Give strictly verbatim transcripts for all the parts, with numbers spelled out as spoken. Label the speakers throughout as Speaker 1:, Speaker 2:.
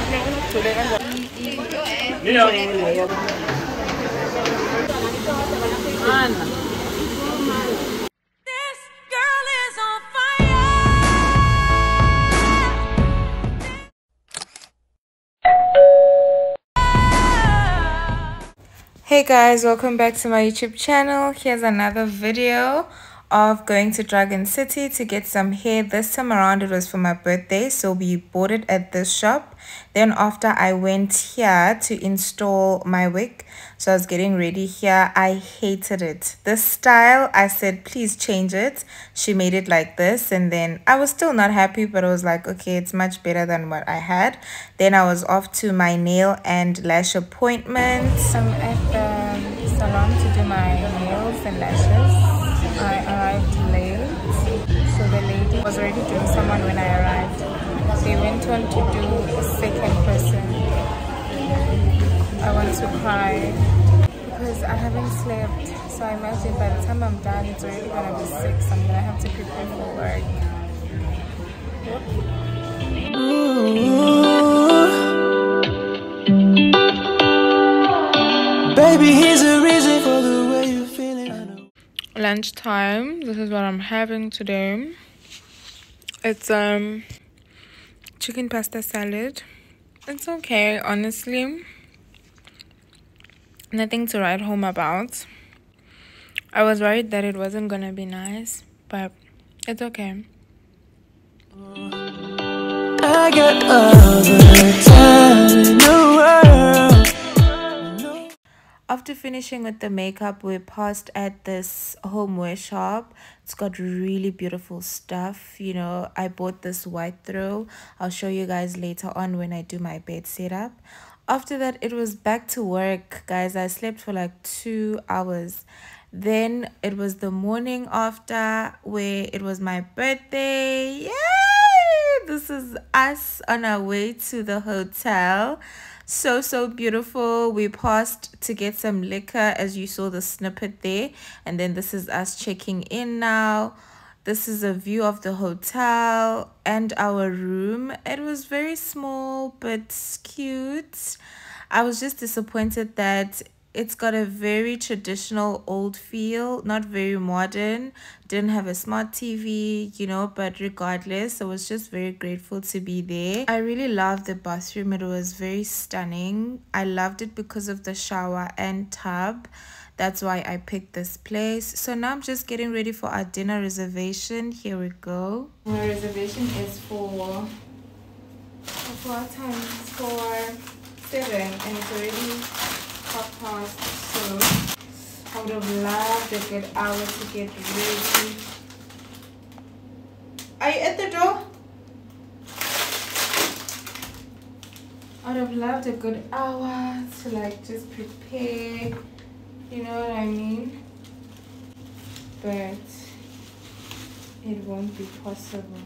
Speaker 1: Hey guys, welcome back to my YouTube channel. Here's another video of going to Dragon City to get some hair. This time around it was for my birthday, so we bought it at this shop. Then after I went here to install my wig, so I was getting ready here. I hated it. This style, I said please change it. She made it like this, and then I was still not happy, but I was like, okay, it's much better than what I had. Then I was off to my nail and lash appointment. I'm at the salon to do my nails and lashes. I arrived late, so the lady was already doing someone when I arrived. They went on to do a second person. I want to cry because I haven't slept, so I imagine by the time I'm done it's already gonna be six. I'm gonna have to prepare for work. Yep.
Speaker 2: Baby, here's a reason for the way you're feeling.
Speaker 1: Lunchtime. This is what I'm having today. It's um chicken pasta salad. It's okay, honestly. Nothing to write home about. I was worried that it wasn't gonna be nice, but it's okay.
Speaker 2: I got all the time in the world.
Speaker 1: After finishing with the makeup, we paused at this homeware shop. It's got really beautiful stuff. You know, I bought this white throw. I'll show you guys later on when I do my bed setup. After that, it was back to work, guys. I slept for like two hours. Then it was the morning after, where it was my birthday. Yay! This is us on our way to the hotel. So so beautiful. We paused to get some liquor, as you saw the snippet there, and then this is us checking in now. This is a view of the hotel and our room. It was very small but cute. I was just disappointed that it's got a very traditional old feel, not very modern. Didn't have a smart T V, you know, but regardless, I was just very grateful to be there. I really loved the bathroom. It was very stunning. I loved it because of the shower and tub. That's why I picked this place. So now I'm just getting ready for our dinner reservation. Here we go. My reservation is for for our time. It's for seven, and it's already half past, so I would have loved a good hour to get ready. Are you at the door? I would have loved a good hour to like just prepare, you know what I mean? But it won't be possible.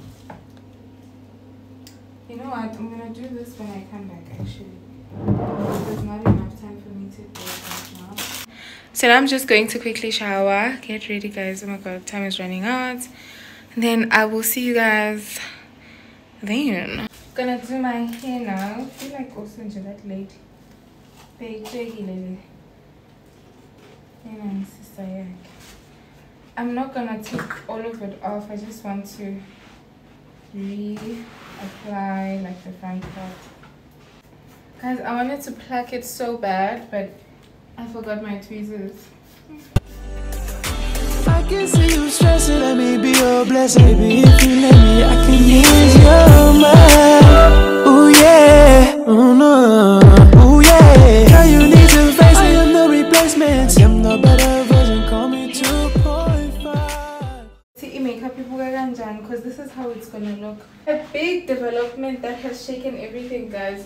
Speaker 1: You know what? I'm gonna do this when I come back actually. There's not enough time for me to do it right now. So now I'm just going to quickly shower, get ready guys. Oh my god, time is running out. And then I will see you guys then. Gonna do my hair now. I feel like also into that late. I'm not gonna take all of it off. I just want to reapply like the front part. Guys, I wanted to pluck it so bad, but I forgot my tweezers.
Speaker 2: I can see you stressing, let me be your blessing. Baby, if you let me, I can ease your mind. Ooh yeah, oh no, ooh yeah. Girl, you need to face it, I am no replacement. I'm the better version, call me two point five.
Speaker 1: See, makeup people because this is how it's gonna look. A big development that has shaken everything, guys.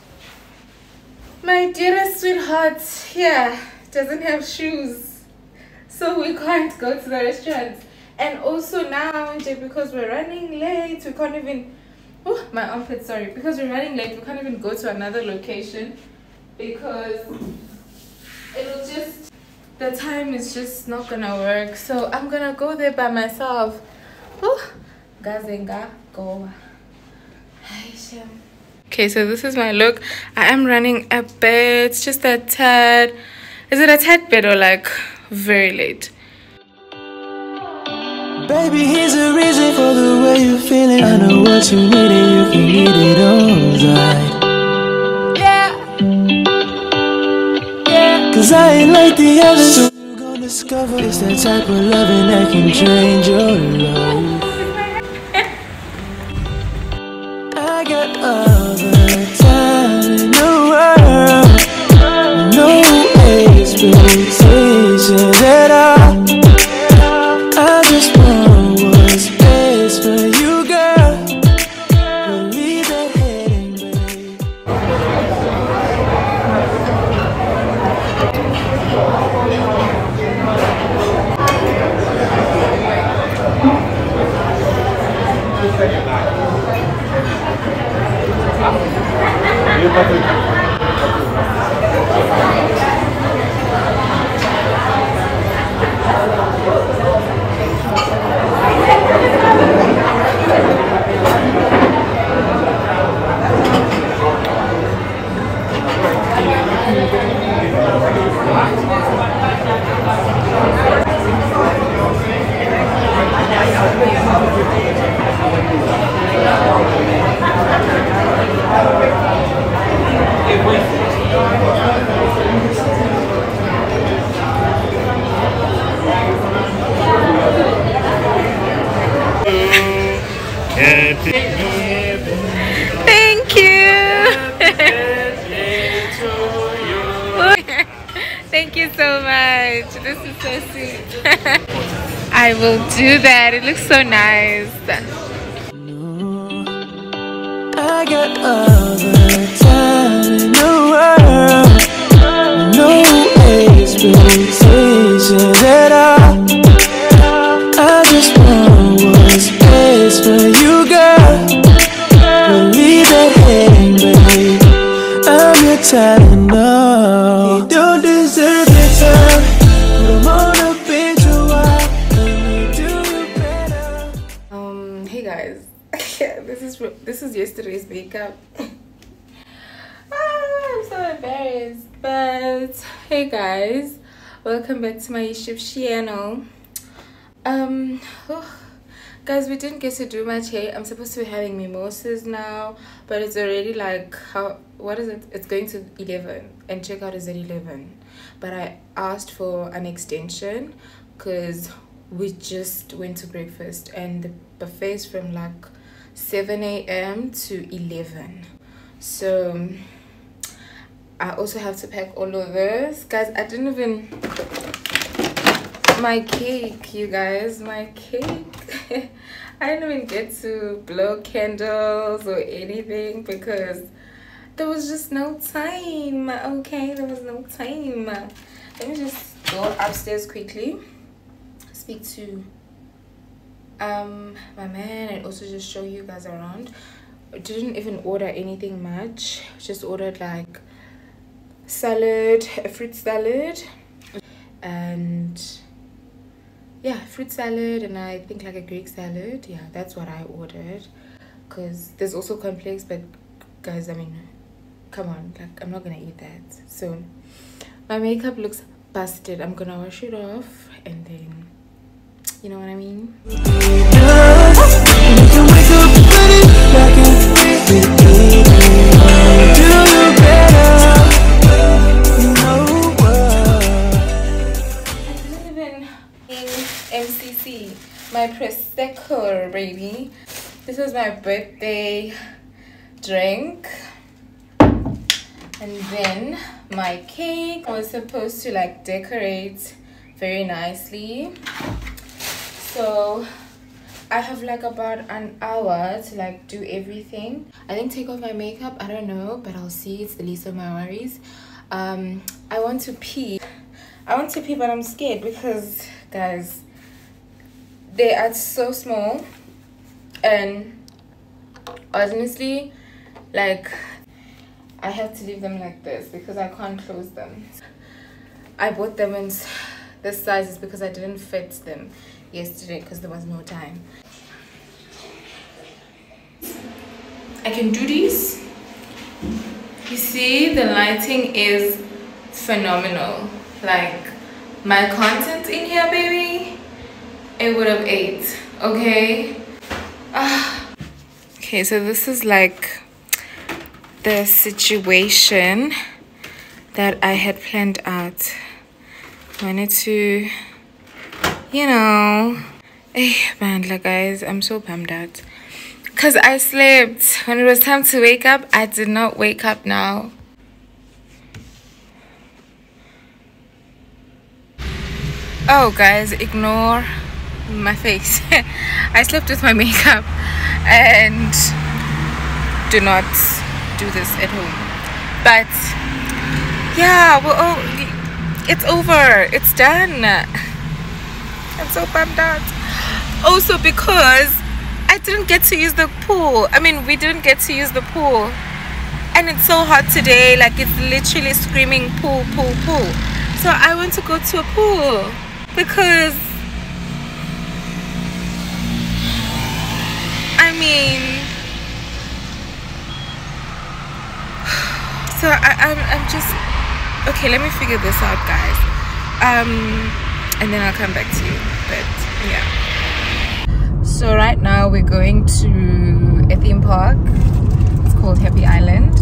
Speaker 1: My dearest sweetheart here doesn't have shoes, so we can't go to the restaurant. And also now, because we're running late, we can't even, oh my armpit, sorry, because we're running late, we can't even go to another location because it'll just, the time is just not gonna work. So I'm gonna go there by myself. Oh, Gazenga, go. Hi, Shem. Okay, so this is my look. I am running a bit, just a tad. Is it a tad bit or like very late?
Speaker 2: Baby, here's a reason for the way you're feeling. I know what you need and you can need it all right. Yeah, yeah. Cause I ain't like the others, so you're gonna discover it's that type of loving that can change your life. I got all the time in the world, no expectations at all. I just want what's best for you, girl. Believe that heading, babe.
Speaker 1: Thank you. Thank you so much. This is so sweet. I will do that. It looks so nice.
Speaker 2: No, I got all the time in the world, no expectations at all. I just want what's best for you, girl. Believe that heading, babe. I'm your talent, no. You don't deserve your time, but I'm on a bench a while. Let me do you better.
Speaker 1: Um, hey guys. Yeah, this is this is yesterday's makeup. Ah, I'm so embarrassed. But hey guys, welcome back to my YouTube channel. Um, oh, guys, we didn't get to do much hair. I'm supposed to be having mimosas now, but it's already like how what is it? It's going to eleven, and checkout is at eleven. But I asked for an extension because we just went to breakfast and the buffet's from like seven A M to eleven. So I also have to pack all of this, guys. I didn't even my cake, you guys, my cake. I didn't even get to blow candles or anything because there was just no time. Okay, there was no time. Let me just go upstairs quickly, speak to um my man, and also just show you guys around. I didn't even order anything much, just ordered like salad, a fruit salad, and yeah, fruit salad, and I think like a Greek salad. Yeah, that's what I ordered, because there's also complex, but guys, I mean, come on, like I'm not gonna eat that. So my makeup looks busted. I'm gonna wash it off and then, you know what I mean. M C C, my Prosecco, baby. This was my birthday drink. And then my cake. I was supposed to like decorate very nicely. So I have like about an hour to like do everything. I think take off my makeup, I don't know, but I'll see. It's the least of my worries. Um, I want to pee. I want to pee, but I'm scared because, guys, they are so small, and honestly, like, I have to leave them like this because I can't close them. I bought them in this sizes because I didn't fit them yesterday because there was no time. I can do these You see, the lighting is phenomenal. Like, my content in here, baby, it would have ate, okay? Ah. Okay, so this is like the situation that I had planned out. I wanted to, you know, hey, man, like, guys, I'm so bummed out. Because I slept. When it was time to wake up, I did not wake up now. Oh, guys, ignore my face. I slept with my makeup. And do not do this at home. But, yeah, well, oh, it's over. It's done. I'm so bummed out. Also because I didn't get to use the pool. I mean, we didn't get to use the pool. And it's so hot today. Like, it's literally screaming pool, pool, pool. So I want to go to a pool. Because, I mean, so I, I'm, I'm just, okay, let me figure this out, guys. Um, and then I'll come back to you. But, yeah. So right now we're going to a theme park. It's called Happy Island.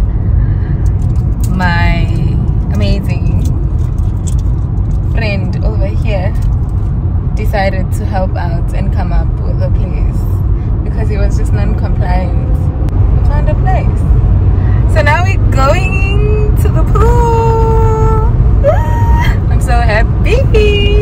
Speaker 1: My amazing friend over here decided to help out and come up with a place because he was just non-compliant. We found a place. So now we're going to the pool. I'm so happy.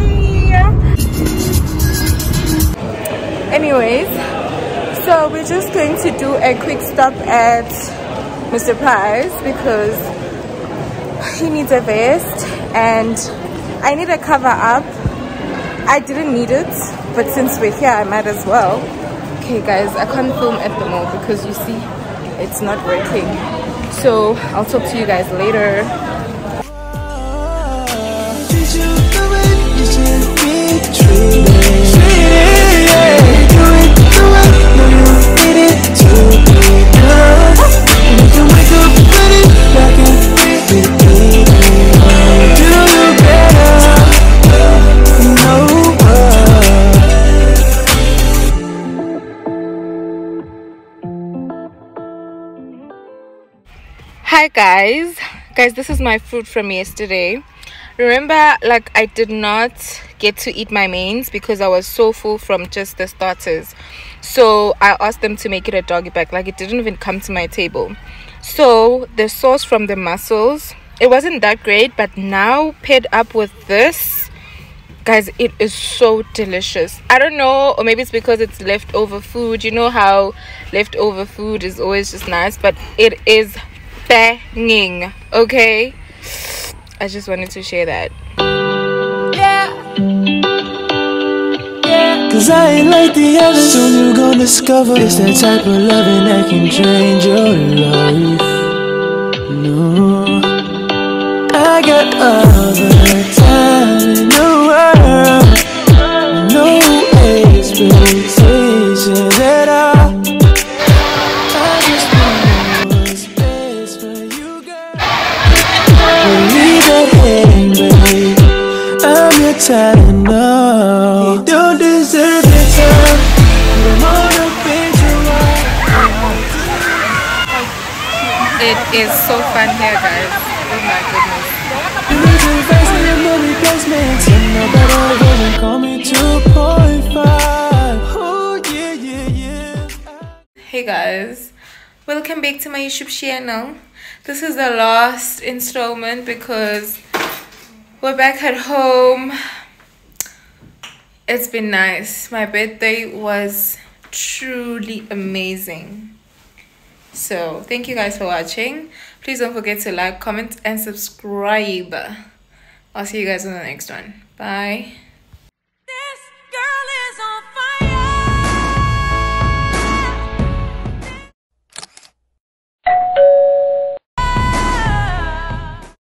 Speaker 1: Anyways, so we're just going to do a quick stop at Mister Price because he needs a vest and I need a cover up. I didn't need it, but since we're here, I might as well. Okay, guys, I can't film at the mall because you see, it's not working. So I'll talk to you guys later. Hi guys guys this is my food from yesterday. Remember, like, I did not get to eat my mains because I was so full from just the starters, so I asked them to make it a doggy bag. Like, it didn't even come to my table. So the sauce from the mussels, it wasn't that great, but now paired up with this, guys, it is so delicious. I don't know, or maybe it's because it's leftover food. You know how leftover food is always just nice, but it is banging. Okay, I just wanted to share that.
Speaker 2: Yeah, yeah. Cause I ain't like the others. Soon you gon' discover it's that type of loving that can change your life. No, I got all the time in the world, no expectations at all. Talent, no, you don't deserve your time.
Speaker 1: It is so fun here, guys. Oh my goodness. Hey guys, welcome back to my YouTube channel. This is the last installment because we're back at home. It's been nice. My birthday was truly amazing. So thank you guys for watching. Please don't forget to like, comment, and subscribe. I'll see you guys in the next one. Bye.